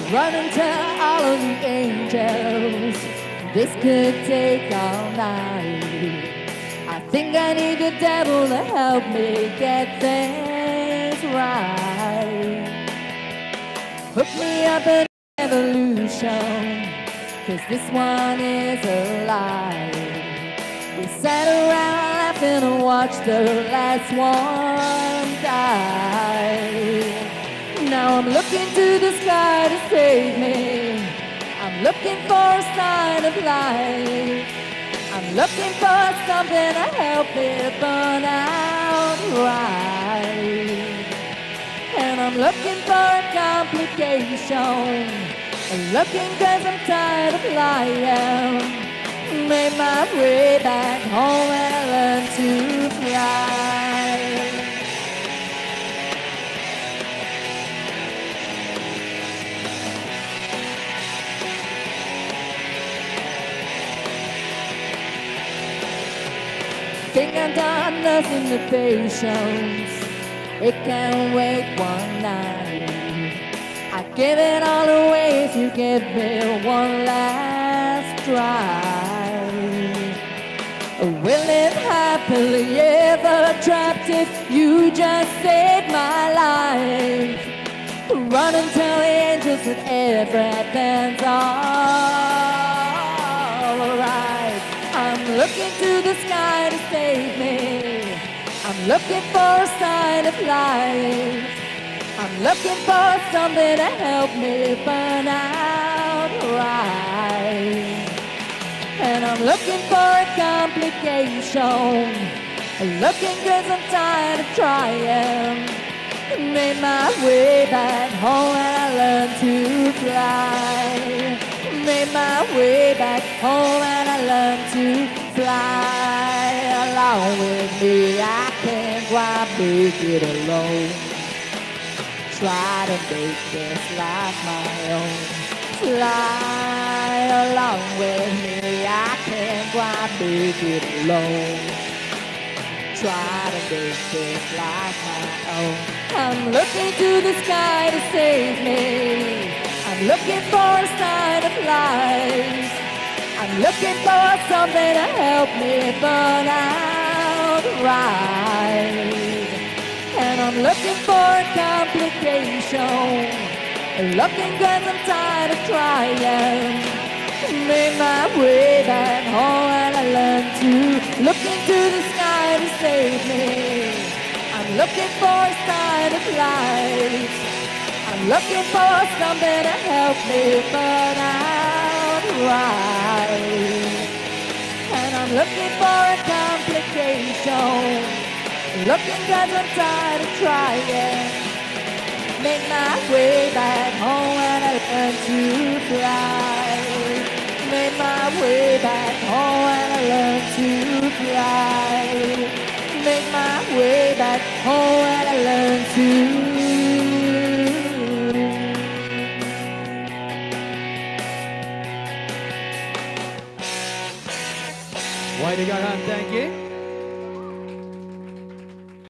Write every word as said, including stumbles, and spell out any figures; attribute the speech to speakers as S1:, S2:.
S1: Run and tell all of the angels this could take all night. I think I need the devil to help me get things right. Hook me up in evolution, 'cause this one is alive. We sat around laughing and watched the last one die. Now I'm looking to the sky to save me. I'm looking for a sign of life. I'm looking for something to help me burn out right. And I'm looking for a complication. I'm looking 'cause I'm tired of lying. Made my way back home and I learned to fly. Think I've done nothing to patience. It can't wait one night. I give it all away if you give me one last try. We'll live happily ever trapped if you just save my life. Run and tell the angels that everything's alright. I'm looking to the sky to save me. I'm looking for a sign of life. I'm looking for something to help me burn out right. And I'm looking for a complication. Looking 'cause I'm tired of trying. Made my way back home and I learned to fly. Made my way back home and I learned to fly. Along with me, I can't quite make it alone. Try to make this life my own. Fly along with me, I can't quite make it alone. Try to make this life my own. I'm looking to the sky to save me. I'm looking for a sign of life. I'm looking for something to help me burn out right. And I'm looking for a complication. Looking 'cause I'm tired of trying. Made my way back home and I learned to look into the sky to save me. I'm looking for a sign of life. I'm looking for something to help me burn out right. And I'm looking for a complication. Looking 'cause I'm tired of trying. Make my way back home and I learned to fly.